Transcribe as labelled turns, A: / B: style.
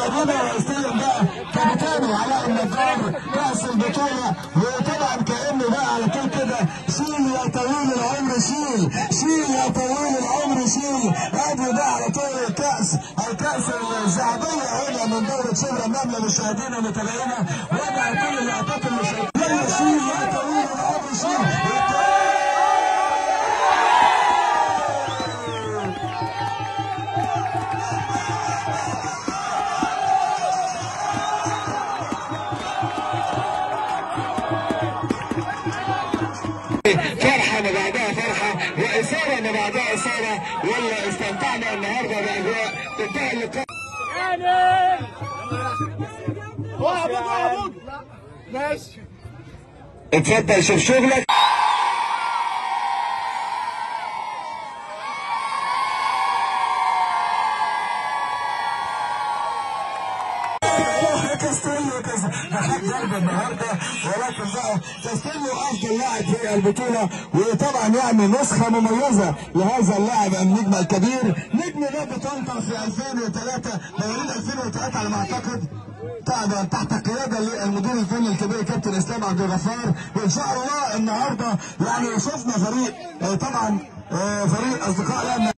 A: مشاهدينا ويستلم بقى كابتن علاء النجار كاس البطوله. وطبعا كانه بقى على طول كده شيل يا طويل العمر شيل، شيل يا طويل العمر شيل. ادي بقى على طول الكاس الذهبيه هنا من دوله شبرا النمله مشاهدينا ومتابعينا. وادي على طول اللقطات المشاهدين. شيل يا طويل العمر شيل. فرحة ما بعدها فرحة وإثارة ما بعدها إثارة. والله استمتعنا النهارده بأجواء تنتهي اللقاء. ماشي اتفضل شوف شغلك. كاستيلو محل ضرب النهارده، ولكن بقى كاستيلو افضل لاعب في البطوله. وطبعا يعني نسخه مميزه لهذا اللاعب النجم الكبير، نجم نادي طنطا في 2003 مواليد 2003 على ما اعتقد، تحت قياده للمدير الفني الكبير كابتن اسلام عبد الغفار. وان شاء الله النهارده يعني شفنا فريق طبعا فريق اصدقاء